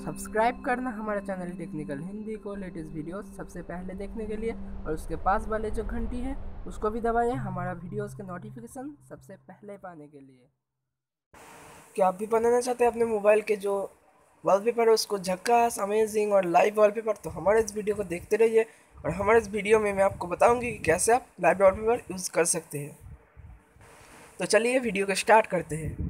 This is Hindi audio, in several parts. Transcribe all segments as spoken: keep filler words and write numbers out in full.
सब्सक्राइब करना हमारा चैनल टेक्निकल हिंदी को लेटेस्ट वीडियोस सबसे पहले देखने के लिए, और उसके पास वाले जो घंटी है उसको भी दबाएं हमारा वीडियोस के नोटिफिकेशन सबसे पहले पाने के लिए। क्या आप भी बनाना चाहते हैं अपने मोबाइल के जो वॉलपेपर है उसको झक्कास, अमेजिंग और लाइव वॉलपेपर? तो हमारे इस वीडियो को देखते रहिए, और हमारे इस वीडियो में मैं आपको बताऊंगी कि कैसे आप लाइव वॉलपेपर यूज़ कर सकते हैं। तो चलिए वीडियो को स्टार्ट करते हैं।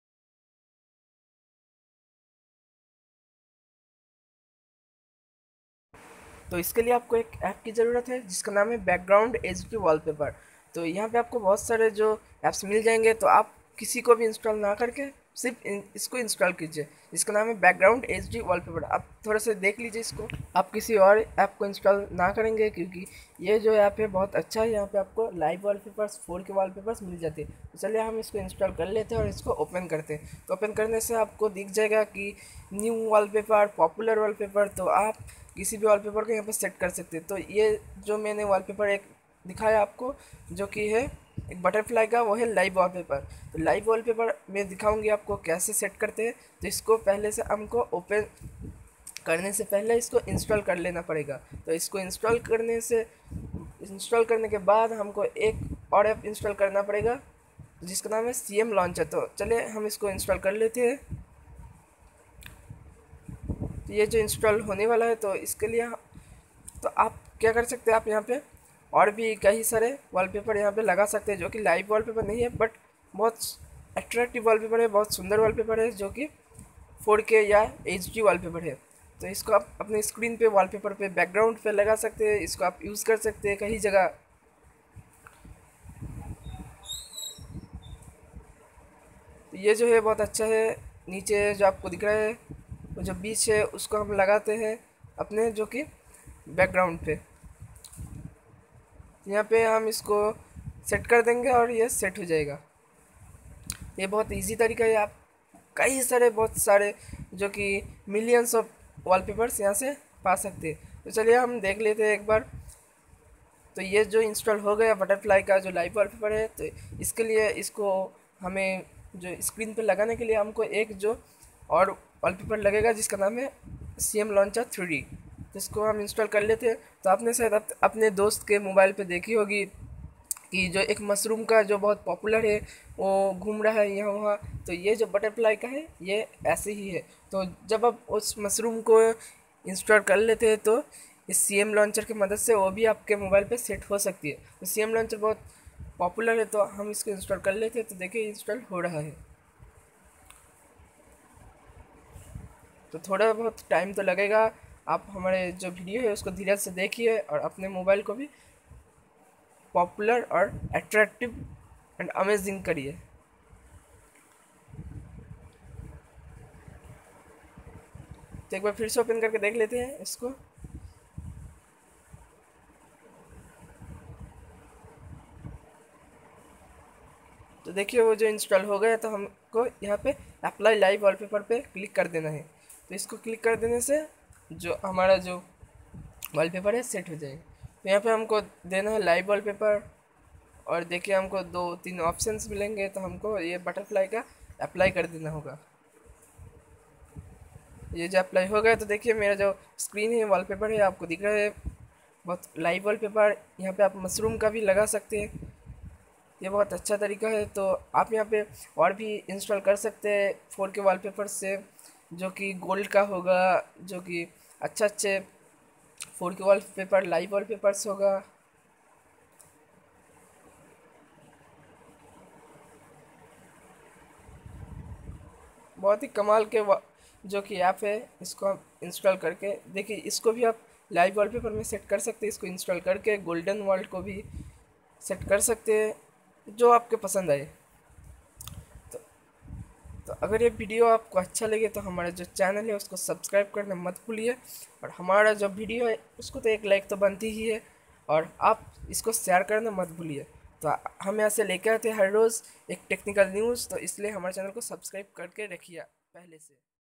तो इसके लिए आपको एक ऐप की ज़रूरत है जिसका नाम है बैकग्राउंड एच डी वॉलपेपर। तो यहाँ पे आपको बहुत सारे जो ऐप्स मिल जाएंगे, तो आप किसी को भी इंस्टॉल ना करके सिर्फ इन, इसको इंस्टॉल कीजिए। इसका नाम है बैकग्राउंड एच डी वॉलपेपर। आप थोड़ा सा देख लीजिए इसको। आप किसी और ऐप को इंस्टॉल ना करेंगे क्योंकि ये जो ऐप है बहुत अच्छा है। यहाँ पे आपको live wallpapers, four K wallpapers मिल जाते हैं। तो चलिए हम इसको इंस्टॉल कर लेते हैं और इसको ओपन करते हैं। तो ओपन करने से आपको दिख जाएगा कि न्यू वॉलपेपर, पॉपुलर वॉलपेपर। तो आप किसी भी वॉलपेपर को यहाँ पर सेट कर सकते हैं। तो ये जो मैंने वॉलपेपर एक दिखाया आपको, जो कि है एक बटरफ्लाई का, वो है लाइव वॉलपेपर। तो लाइव वॉलपेपर मैं दिखाऊंगी आपको कैसे सेट करते हैं। तो इसको पहले से हमको ओपन करने से पहले इसको इंस्टॉल कर लेना पड़ेगा। तो इसको इंस्टॉल करने से इंस्टॉल करने के बाद हमको एक और ऐप इंस्टॉल करना पड़ेगा जिसका नाम है सी एम लॉन्चर। तो चलिए हम इसको इंस्टॉल कर लेते हैं। तो ये जो इंस्टॉल होने वाला है, तो इसके लिए तो आप क्या कर सकते हैं, आप यहाँ पे और भी कई सारे वॉलपेपर यहाँ पे लगा सकते हैं जो कि लाइव वॉलपेपर नहीं है बट बहुत अट्रैक्टिव वॉलपेपर है, बहुत सुंदर वॉलपेपर है, जो कि फोर के या एच डी वॉलपेपर है। तो इसको आप अपने स्क्रीन पे वॉलपेपर पे, बैकग्राउंड पे लगा सकते हैं। इसको आप यूज़ कर सकते हैं कई जगह। तो ये जो है बहुत अच्छा है। नीचे जो आपको दिख रहा है वो जो बीच है उसको हम लगाते हैं अपने जो कि बैकग्राउंड पे। यहाँ पे हम इसको सेट कर देंगे और ये सेट हो जाएगा। ये बहुत इजी तरीका है। आप कई सारे बहुत सारे जो कि मिलियंस ऑफ वॉलपेपर्स यहाँ से पा सकते हैं। तो चलिए हम देख लेते हैं एक बार। तो ये जो इंस्टॉल हो गया बटरफ्लाई का जो लाइव वॉलपेपर है, तो इसके लिए इसको हमें जो स्क्रीन पे लगाने के लिए हमको एक जो और वॉलपेपर लगेगा जिसका नाम है C M launcher three D. जिसको हम इंस्टॉल कर लेते हैं। तो आपने शायद अप, अपने दोस्त के मोबाइल पे देखी होगी कि जो एक मशरूम का जो बहुत पॉपुलर है वो घूम रहा है यहाँ वहाँ। तो ये जो बटरफ्लाई का है ये ऐसे ही है। तो जब आप उस मशरूम को इंस्टॉल कर लेते हैं तो इस सी एम लॉन्चर की मदद से वो भी आपके मोबाइल पे सेट हो सकती है। तो सी एम लॉन्चर बहुत पॉपुलर है, तो हम इसको इंस्टॉल कर लेते हैं। तो देखिए इंस्टॉल हो रहा है। तो थोड़ा बहुत टाइम तो लगेगा। आप हमारे जो वीडियो है उसको धीरे से देखिए और अपने मोबाइल को भी पॉपुलर और अट्रैक्टिव एंड अमेजिंग करिए। तो एक बार फिर से ओपन करके देख लेते हैं इसको। तो देखिए वो जो इंस्टॉल हो गया, तो हमको यहाँ पे अप्लाई लाइव वॉलपेपर पे क्लिक कर देना है। तो इसको क्लिक कर देने से जो हमारा जो वॉलपेपर है सेट हो जाएगा। तो यहाँ पे हमको देना है लाइव वॉलपेपर, और देखिए हमको दो तीन ऑप्शंस मिलेंगे। तो हमको ये बटरफ्लाई का अप्लाई कर देना होगा। ये जो अप्लाई हो गया, तो देखिए मेरा जो स्क्रीन है वॉलपेपर है आपको दिख रहा है बहुत लाइव वॉलपेपर। यहाँ पे आप मशरूम का भी लगा सकते हैं। ये बहुत अच्छा तरीका है। तो आप यहाँ पे और भी इंस्टॉल कर सकते हैं फोर के वॉलपेपर से, जो कि गोल्ड का होगा, जो कि अच्छा अच्छे फोर के वॉलपेपर लाइव वॉलपेपर्स होगा। बहुत ही कमाल के जो कि ऐप है, इसको आप इंस्टॉल करके देखिए। इसको भी आप लाइव वॉलपेपर में सेट कर सकते हैं। इसको इंस्टॉल करके गोल्डन वर्ल्ड को भी सेट कर सकते हैं, जो आपके पसंद आए। तो, तो अगर ये वीडियो आपको अच्छा लगे तो हमारा जो चैनल है उसको सब्सक्राइब करना मत भूलिए, और हमारा जो वीडियो है उसको तो एक लाइक तो बनती ही है, और आप इसको शेयर करना मत भूलिए। तो हम यहाँ से लेकर आते हैं हर रोज़ एक टेक्निकल न्यूज़, तो इसलिए हमारे चैनल को सब्सक्राइब करके रखिए पहले से।